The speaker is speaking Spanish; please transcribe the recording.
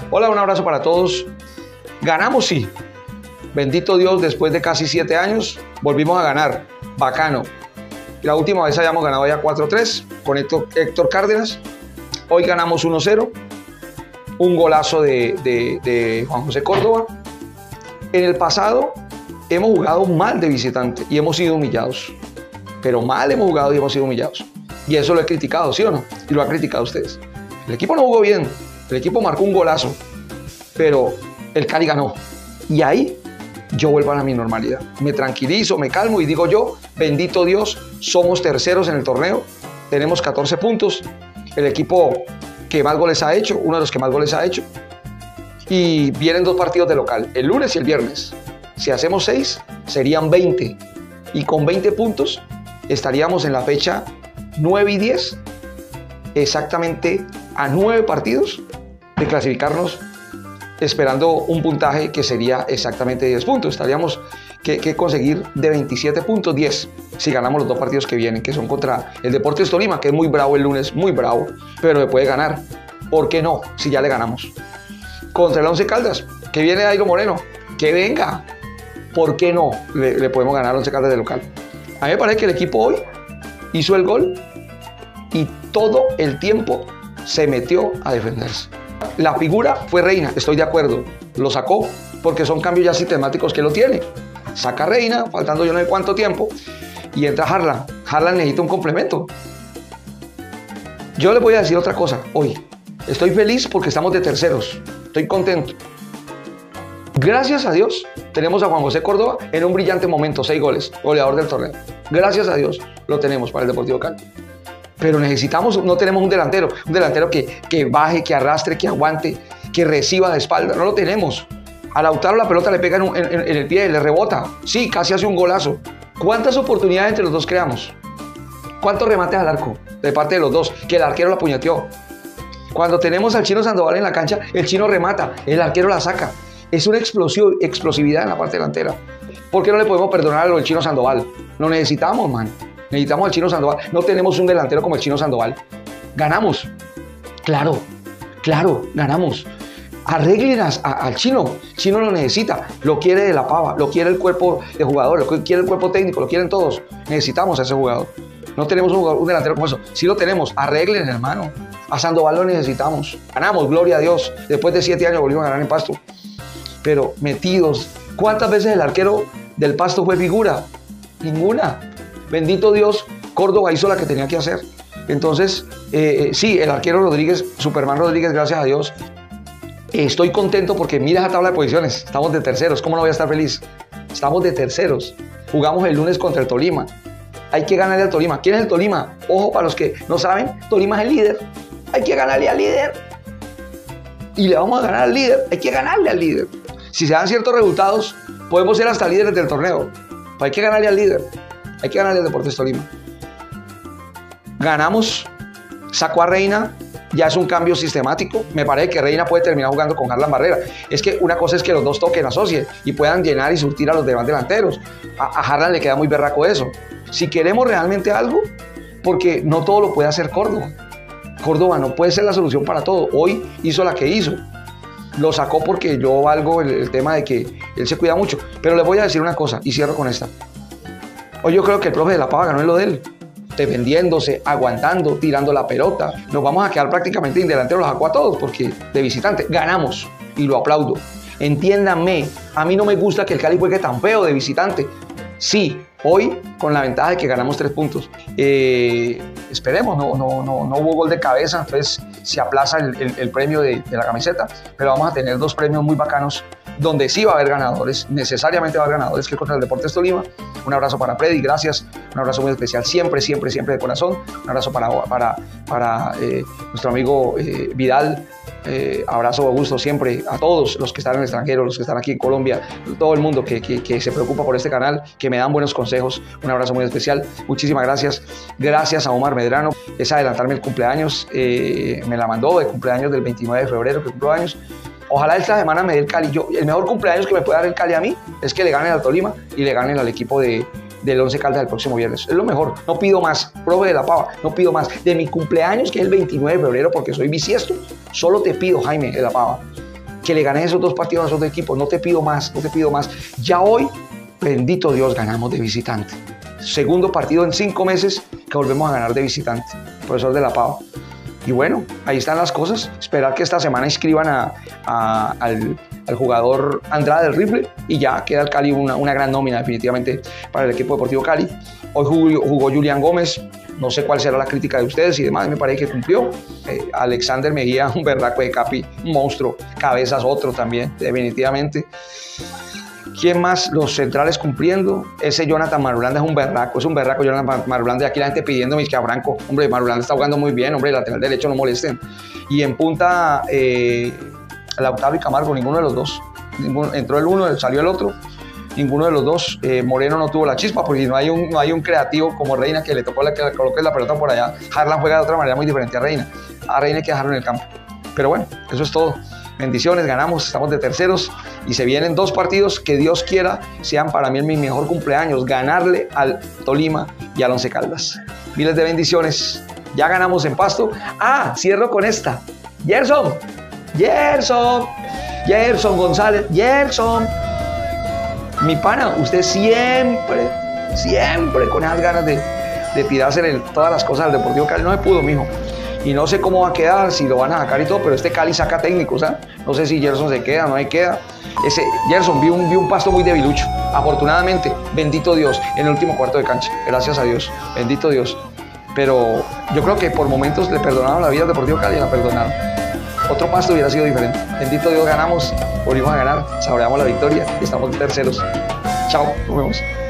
Hola, un abrazo para todos. Ganamos, sí. Bendito Dios, después de casi 7 años, volvimos a ganar. Bacano. La última vez habíamos ganado ya 4-3 con Héctor Cárdenas. Hoy ganamos 1-0. Un golazo de Juan José Córdoba. En el pasado hemos jugado mal de visitante y hemos sido humillados. Pero mal hemos jugado y hemos sido humillados. Y eso lo he criticado, ¿sí o no? Y lo han criticado ustedes. El equipo no jugó bien. El equipo marcó un golazo. Pero el Cali ganó. Y ahí yo vuelvo a mi normalidad. Me tranquilizo, me calmo y digo yo, bendito Dios, somos terceros en el torneo. Tenemos 14 puntos. El equipo que más goles ha hecho, uno de los que más goles ha hecho. Y vienen 2 partidos de local, el lunes y el viernes. Si hacemos 6, serían 20. Y con 20 puntos estaríamos en la fecha 9 y 10, exactamente a 9 partidos de clasificarnos, esperando un puntaje que sería exactamente 10 puntos. Estaríamos que conseguir de 27 puntos 10 si ganamos los 2 partidos que vienen, que son contra el Deportes Tolima, que es muy bravo el lunes, muy bravo, pero le puede ganar. ¿Por qué no? Si ya le ganamos. Contra el Once Caldas, que viene Dairo Moreno, que venga. ¿Por qué no le podemos ganar al Once Caldas de local? A mí me parece que el equipo hoy hizo el gol y todo el tiempo se metió a defenderse. La figura fue Reina, estoy de acuerdo. Lo sacó porque son cambios ya sistemáticos que lo tiene. Saca a Reina, faltando yo no sé cuánto tiempo, y entra Harlan. Harlan necesita un complemento. Yo les voy a decir otra cosa hoy. Estoy feliz porque estamos de terceros. Estoy contento. Gracias a Dios tenemos a Juan José Córdoba en un brillante momento, 6 goles, goleador del torneo. Gracias a Dios lo tenemos para el Deportivo Cali. Pero necesitamos, no tenemos un delantero que baje, que arrastre, que aguante, que reciba de espalda. No lo tenemos. A Lautaro la pelota le pega en el pie, le rebota. Sí, casi hace un golazo. ¿Cuántas oportunidades entre los dos creamos? ¿Cuántos remates al arco de parte de los dos? Que el arquero la puñeteó. Cuando tenemos al Chino Sandoval en la cancha, el Chino remata, el arquero la saca. Es una explosividad en la parte delantera. ¿Por qué no le podemos perdonar a lo del Chino Sandoval? Lo necesitamos, man. Necesitamos al Chino Sandoval. No tenemos un delantero como el Chino Sandoval. Ganamos. Claro, ganamos. Arreglen al Chino. Chino lo necesita. Lo quiere de la Pava. Lo quiere el cuerpo de jugadores. Lo quiere el cuerpo técnico. Lo quieren todos. Necesitamos a ese jugador. No tenemos un delantero como eso. Sí lo tenemos. Arreglen, hermano. A Sandoval lo necesitamos. Ganamos, gloria a Dios. Después de 7 años volvimos a ganar en Pasto. Pero metidos. ¿Cuántas veces el arquero del Pasto fue figura? Ninguna. Bendito Dios, Córdoba hizo la que tenía que hacer. Entonces, sí, el arquero Rodríguez, Superman Rodríguez, gracias a Dios. Estoy contento porque mira esa tabla de posiciones. Estamos de terceros. ¿Cómo no voy a estar feliz? Estamos de terceros. Jugamos el lunes contra el Tolima. Hay que ganarle al Tolima. ¿Quién es el Tolima? Ojo, para los que no saben, Tolima es el líder. Hay que ganarle al líder. Y le vamos a ganar al líder. Hay que ganarle al líder. Si se dan ciertos resultados, podemos ser hasta líderes del torneo. Pero hay que ganarle al líder. Hay que ganarle al Deportes Tolima. Ganamos. Sacó a Reina. Ya es un cambio sistemático. Me parece que Reina puede terminar jugando con Harlan Barrera. Es que una cosa es que los dos toquen, asocien y puedan llenar y surtir a los demás delanteros. A Harlan le queda muy berraco eso. Si queremos realmente algo, porque no todo lo puede hacer Córdoba. Córdoba no puede ser la solución para todo. Hoy hizo la que hizo. Lo sacó porque yo valgo el tema de que él se cuida mucho. Pero les voy a decir una cosa y cierro con esta. Hoy yo creo que el profe de la Pava ganó en lo de él. Defendiéndose, aguantando, tirando la pelota. Nos vamos a quedar prácticamente sin delantero, los sacó a todos porque de visitante ganamos y lo aplaudo. Entiéndanme, a mí no me gusta que el Cali juegue tan feo de visitante. Sí, hoy con la ventaja de que ganamos 3 puntos. Esperemos, no hubo gol de cabeza, entonces se aplaza el premio de la camiseta, pero vamos a tener 2 premios muy bacanos donde sí va a haber ganadores, necesariamente va a haber ganadores, que es contra el Deportes Tolima. Un abrazo para Freddy, gracias, un abrazo muy especial, siempre de corazón, un abrazo para nuestro amigo Vidal, abrazo de gusto siempre a todos los que están en el extranjero, los que están aquí en Colombia, todo el mundo que se preocupa por este canal, que me dan buenos consejos, un abrazo muy especial, muchísimas gracias a Omar Medrano, es adelantarme el cumpleaños, me la mandó de cumpleaños del 29 de febrero que cumplo años. Ojalá esta semana me dé el Cali. El mejor cumpleaños que me puede dar el Cali a mí es que le ganen al Tolima y le ganen al equipo del Once Caldas el próximo viernes. Es lo mejor. No pido más. Profe de la Pava, no pido más. De mi cumpleaños, que es el 29 de febrero, porque soy bisiesto, solo te pido, Jaime de la Pava, que le gané esos 2 partidos a esos 2 equipos. No te pido más, no te pido más. Ya hoy, bendito Dios, ganamos de visitante. Segundo partido en 5 meses que volvemos a ganar de visitante. Profesor de la Pava. Y bueno, ahí están las cosas. Esperar que esta semana inscriban al jugador Andrade del rifle y ya queda el Cali una gran nómina definitivamente para el equipo deportivo Cali. Hoy jugó Julián Gómez. No sé cuál será la crítica de ustedes y demás, me parece que cumplió. Alexander Mejía, un berraco de Capi, un monstruo. Cabezas, otro también, definitivamente. ¿Quién más? Los centrales cumpliendo. Ese Jonathan Marulanda es un berraco Jonathan Marulanda. Y aquí la gente pidiéndome que a Franco, hombre, Marulanda está jugando muy bien, hombre, lateral derecho, no molesten. Y en punta, Lautaro y Camargo, ninguno de los dos. Entró el uno, salió el otro. Ninguno de los dos. Moreno no tuvo la chispa porque no hay un creativo como Reina que le tocó que le coloque la pelota por allá. Harlan juega de otra manera muy diferente a Reina. A Reina hay que dejarlo en el campo. Pero bueno, eso es todo. Bendiciones, ganamos, estamos de terceros y se vienen 2 partidos que Dios quiera sean para mí mi mejor cumpleaños, ganarle al Tolima y al Once Caldas. Miles de bendiciones. Ya ganamos en Pasto. Cierro con esta. Gerson González, mi pana, usted siempre con esas ganas de tirarse en todas las cosas del Deportivo Cali. No se pudo, mijo. Y no sé cómo va a quedar, si lo van a sacar y todo, pero este Cali saca técnicos, ¿sabes? No sé si Gerson se queda, no se queda. Gerson, vi un Pasto muy debilucho. Afortunadamente, bendito Dios, en el último cuarto de cancha. Gracias a Dios, bendito Dios. Pero yo creo que por momentos le perdonaron la vida al Deportivo Cali y la perdonaron. Otro Pasto hubiera sido diferente. Bendito Dios, ganamos, volvimos a ganar, saboreamos la victoria y estamos terceros. Chao, nos vemos.